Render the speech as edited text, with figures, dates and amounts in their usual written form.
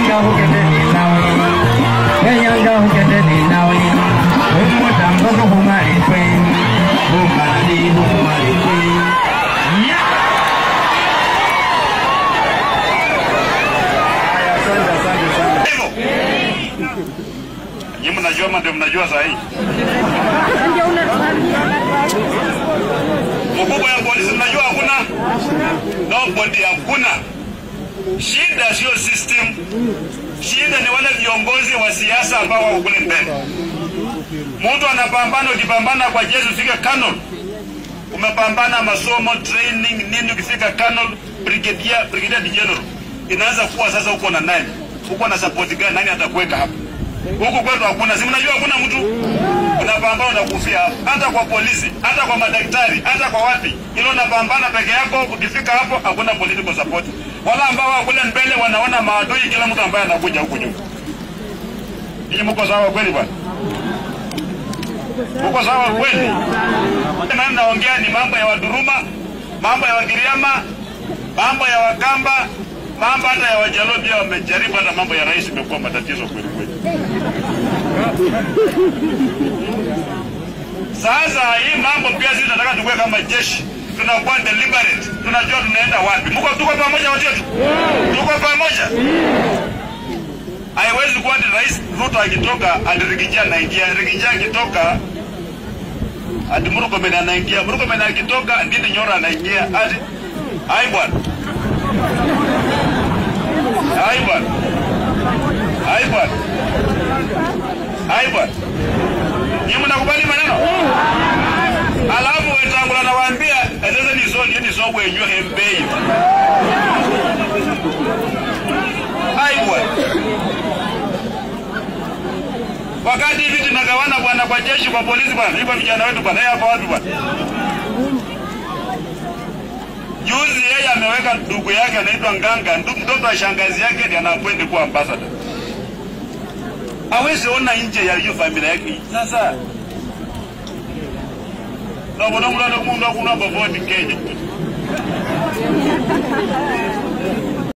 Mnajua sahi. Mkubwa ya polisi mnajua hakuna? Nobody hakuna. Shida sio system. Shida ni wale viongozi wa siasa ambao wako kule mbele. Mtu anapambana, ukipambana kwa jeshi ufike Colonel. Umepambana masomo, training, nini ukifika Colonel, Brigadier General. Inaanza kuwa sasa uko na nani? Uko na support gani? Nani atakuweka hapa? Huku kwetu hakuna, si mnajua hakuna mtu. Unapambana na kufia hata kwa polisi, hata kwa madaktari, hata kwa wapi. Hilo unapambana peke yako, ukifika hapo hakuna political support. Wala ambao wako kule mbele wanaona maadui kila mtu ambaye anakuja huko nyuma. Hii mko sawa kweli bwana? Mko sawa kweli? Mimi naongea ni mambo ya Waduruma, mambo ya Wagiriama, mambo ya Wakamba, mambo hata ya Wajalo pia wamejaribu, hata mambo ya rais imekuwa matatizo kweli kweli. Sasa hii mambo pia sisi tunataka tukue kama jeshi, tunakuwa deliberate, tunajua tunaenda wapi. Tuko pamoja wote? Tuko pamoja. Haiwezi kuwa ni rais Ruto akitoka adirikijia anaingia, adirikijia akitoka ati Murkomen anaingia, Murkomen akitoka Ndindi Nyoro anaingia, ati hai bwana. Hai bwana. Hai bwana. Hai bwana. Nyinyi mnakubali maneno? Alafu wenzangu anawaambia sasa ni so wenyewe hembei. Hai bwana. Wakati hivi tunagawana bwana kwa jeshi, kwa polisi bwana, hivyo vijana wetu bwana, hapa wapi bwana? Juzi yeye ameweka ndugu yake anaitwa Nganga, mtoto wa shangazi yake ndiye anapoenda kuwa ambassador. Hawezi ona nje ya hiyo familia yake. Sasa na mbona mlalo mundu hakuna bavoti Kenya.